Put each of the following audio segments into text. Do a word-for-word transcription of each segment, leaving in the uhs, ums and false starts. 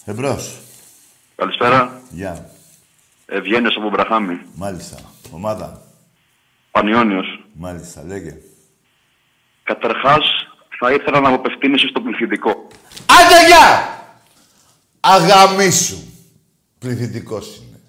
Εμπρός. Καλησπέρα. Γεια. Yeah. Ευγένιος από Μπραχάμι. Μάλιστα. Ομάδα. Πανιόνιος. Μάλιστα. Λέγε. Καταρχάς, θα ήθελα να απευθύνεσαι στο πληθυντικό. Άντε, γεια! Αγαμίσου. Πληθυντικός είναι.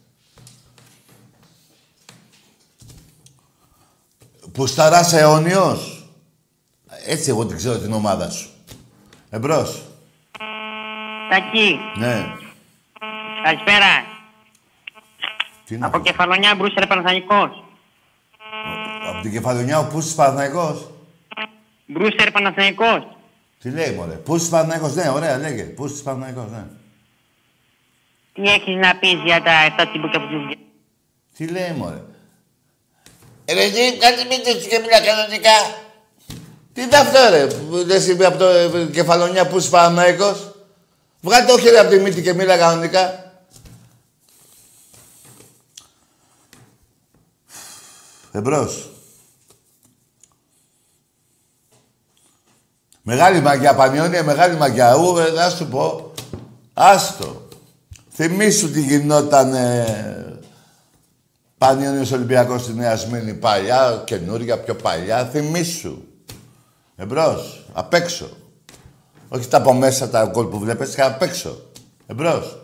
Πουσταράς αιώνιος. Έτσι εγώ την ξέρω την ομάδα σου. Εμπρός. Τακί. Ναι. Καλησπέρα. Τι είναι από αυτό? Κεφαλονιά, Μπρούσερ Παναθηναϊκός. Από την Κεφαλονιά ο Πούσης Παναθηναϊκός. Μπρούσερ Παναθηναϊκός. Τι λέει μωρέ. Πούσης Παναθηναϊκός. Ναι, ωραία λέγε. Πούσης Παναθηναϊκός, ναι. Τι έχεις να πεις για τα εφτά τσιμπούκια που σου. Τι λέει μωρέ. Ρε εσύ, κάτι μήνες σου και μιλά κανονικά. Τι είναι αυτό ρε. Λες είπε από το ε, Κεφαλονιά Πούσης Παναθηναϊκός. Βγάλε το χέρι από τη μύτη και μίλα κανονικά. Εμπρός. Μεγάλη μαγιά, Πανιόνια, μεγάλη μαγιά. Ου, ε, να σου πω. Άστο. Θυμήσου τι γινόταν ε, Πανιόνιος Ολυμπιακός στη Νέα Σμύρνη παλιά, καινούρια, πιο παλιά. Θυμήσου. Εμπρός. Απ' έξω. Όχι τα από μέσα τα γκολ που βλέπεις, και απ' έξω. Εμπρός.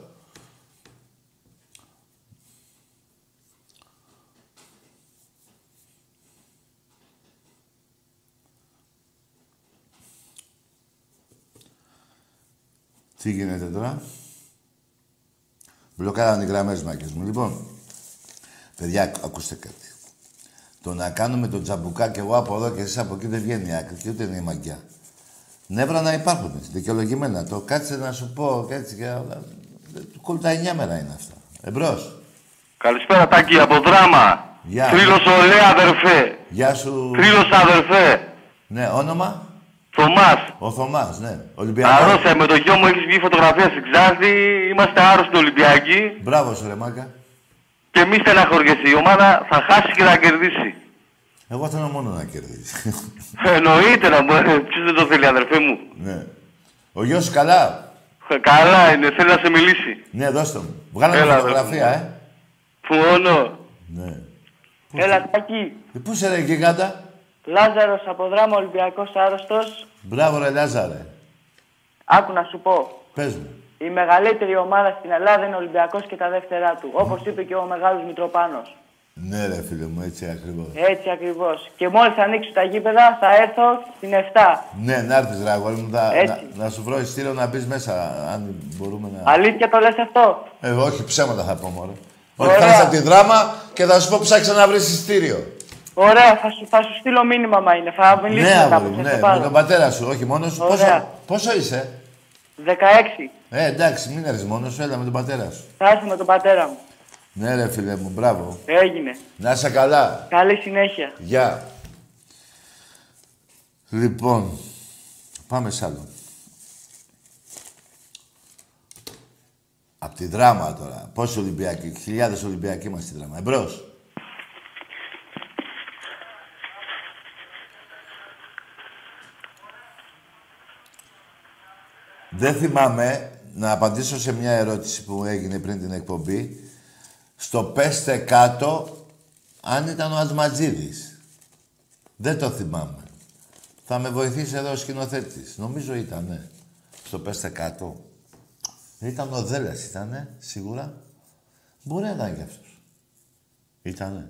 Τι γίνεται τώρα. Μπλοκάραν οι γραμμές μάκες μου. Λοιπόν, παιδιά, ακούστε κάτι. Το να κάνουμε τον τζαμπουκά και εγώ από εδώ και εσείς από εκεί δεν βγαίνει άκρη και ούτε είναι η μαγιά. Νεύρα να υπάρχουν, δικαιολογημένα. Το κάτσε να σου πω και έτσι και όλα. Κόλ τα εννιά μέρα είναι αυτά. Εμπρός. Καλησπέρα Τάκη, από Δράμα. Γεια. Θρύλος ολέ αδερφέ. Γεια σου. Θρύλος αδερφέ. Ναι, όνομα. Θωμάς. Ο Θωμάς, ναι. Ολυμπιακός. Αρρώστια, με το γιο μου έχεις βγει φωτογραφία στην Ξάνθη. Είμαστε άρρωστοι Ολυμπιακοί. Μπράβο σου ρε μάκα. Και μη στεναχωριέσαι. Η ομάδα θα χάσει και θα κερδίσει. Εγώ θέλω μόνο να κερδίσει. Εννοείται να μπορεί. Ποιος δεν το θέλει, αδερφέ μου. Ναι. Ο γιος σου καλά. Καλά είναι, θέλει να σε μιλήσει. Ναι, δώστε μου. Βγάλαμε Έλα, φωτογραφία, ε. Φουόνο. Ναι. Έλα, Τάκη. Ε, πού είσαι ρε γιγάντα. Λάζαρος από Δράμα, Ολυμπιακός άρρωστος. Μπράβο ρε Λάζαρε. Άκου να σου πω. Πες μου. Η μεγαλύτερη ομάδα στην Ελλάδα είναι ο Ολυμπιακός και τα δεύτερά του. Όπως είπε και ο μεγάλος Μητροπάνος. Ναι ρε φίλε μου, έτσι ακριβώς. Έτσι ακριβώς. Και μόλις ανοίξουν τα γήπεδα θα έρθω στην εφτά. Ναι, να έρθεις ρε αγόρι μου, θα- Έτσι. να, να σου βρω ειστήριο να μπεις μέσα, αν μπορούμε να... Αλήθεια το λες αυτό. Ε, όχι, ψέματα θα πω μωρέ. Όχι, Ωραία. θα είσαι από τη Δράμα και θα σου πω ψάξε να βρεις ειστήριο. Ωραία, θα σου, θα σου στείλω μήνυμα μα είναι. Θα μιλήσουμε Ναι, μετά αγόρι που μου, θα ναι, σε πάρω. με τον πατέρα σου, όχι μόνος σου. Ωραία. Πόσο, πόσο είσαι? δεκαέξι. Ε, εντάξει, μην έρθεις μόνος σου, έλα με τον πατέρα σου. Θα έρθω με τον πατέρα μου. Ναι ρε φίλε μου, μπράβο. Έγινε. Να είσαι καλά. Καλή συνέχεια. Γεια. Λοιπόν, πάμε σ' άλλο. Απ' τη Δράμα τώρα. Πόσοι Ολυμπιακοί, χιλιάδες Ολυμπιακοί είμαστε στη Δράμα. Εμπρός. Δεν θυμάμαι να απαντήσω σε μια ερώτηση που έγινε πριν την εκπομπή. Στο πέστε κάτω αν ήταν ο Ατματζίδης. Δεν το θυμάμαι. Θα με βοηθήσει εδώ ο σκηνοθέτης. Νομίζω ήτανε. Στο πέστε κάτω. Ήταν ο Δέλλας, ήτανε, σίγουρα. Μπορεί να ήταν και αυτός. Ήτανε.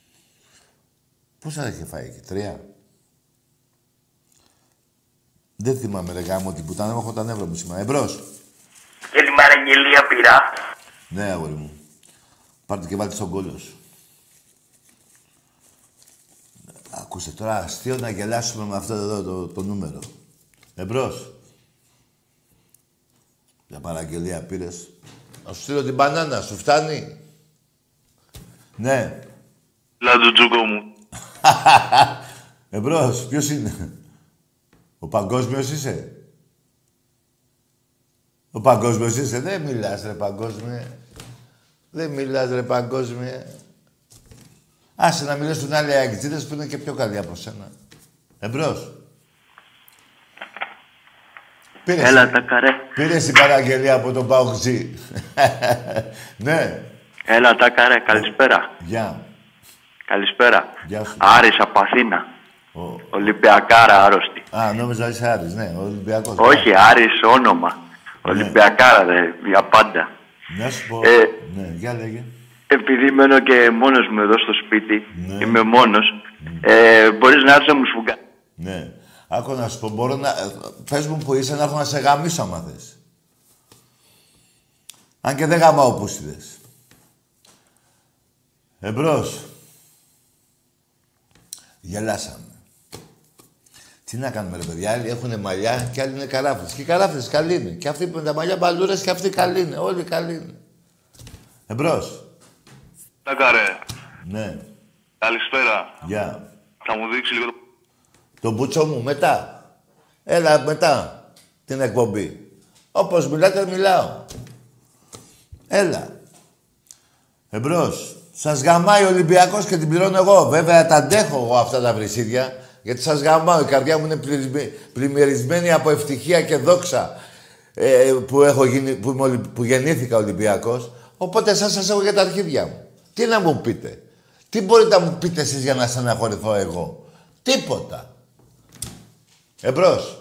Πόσα είχε φάει εκεί, τρία. Δεν θυμάμαι ρε γάμο την πουτάνα, έχω τα νεύρα μου σήμερα. Εμπρός. Και την παραγγελία πήρα. Ναι, αγόρι μου. Πάρτε και βάλτε στον κόλλο σου. Ακούστε τώρα, αστείο να γελάσουμε με αυτό εδώ το, το νούμερο. Εμπρός. Για παραγγελία πήρες. Να σου στείλω την μπανάνα, σου φτάνει. Ναι. Λάντου τζούκο μου. Εμπρός, ποιος είναι. Ο παγκόσμιος είσαι. Ο παγκόσμιος είσαι. Δεν μιλάς ρε παγκόσμιε. Δεν μιλάς ρε παγκόσμιε. Άσε να μιλήσουν άλλοι αεκτζίδες που είναι και πιο καλοί από σένα. Εμπρός. Πήρες, Έλα τα καρέ. πήρες την παραγγελία από τον Παουτζή. Ναι. Έλα τα καρέ. Καλησπέρα. Γεια. Καλησπέρα. Γεια σου. Άρης από Αθήνα. Ο... Ολυμπιακάρα άρρωστη. Α, νόμιζα είσαι Άρης, ναι, ο Ολυμπιακός. Όχι, Άρης όνομα. Ολυμπιακάρα, δε, για πάντα. Να σου πω, Ε, ναι, για λέγε. Επειδή μένω και μόνος μου εδώ στο σπίτι, Ναι. είμαι μόνος, ε, μπορείς να έρθεις να μου σφουγγά. Ναι. Άκου να σου πω, μπορώ να... Πες μου που είσαι να έρθω να σε γαμίσω άμα θες. Αν και δεν γαμάω πούσιδες. Εμπρός. Γελάσαμε. Τι να κάνουμε ρε παιδιά, άλλοι έχουν μαλλιά και άλλοι είναι καράφλες. Και οι καράφλες καλοί είναι. Και αυτοί που είναι τα μαλλιά μπαλούρες και αυτοί καλοί είναι. Όλοι καλοί είναι. Εμπρός. Τα καρέ. Ναι. Καλησπέρα. Γεια. Θα μου δείξει λίγο το... Τον μπούτσο μου μετά. Έλα μετά την εκπομπή. Όπως μιλάτε μιλάω. Έλα. Εμπρός. Σας γαμάει ο Ολυμπιακός και την πληρώνω εγώ. Βέβαια τα αντέχω εγώ αυτά τα βρυσίδια. Γιατί σας γαμάω. Η καρδιά μου είναι πλημμυρισμένη από ευτυχία και δόξα ε, που, έχω γίνει, που, είμαι, που γεννήθηκα Ολυμπιακός. Οπότε εσάς σας έχω για τα αρχίδια μου. Τι να μου πείτε. Τι μπορείτε να μου πείτε εσείς για να στεναχωρηθώ εγώ. Τίποτα. Εμπρός.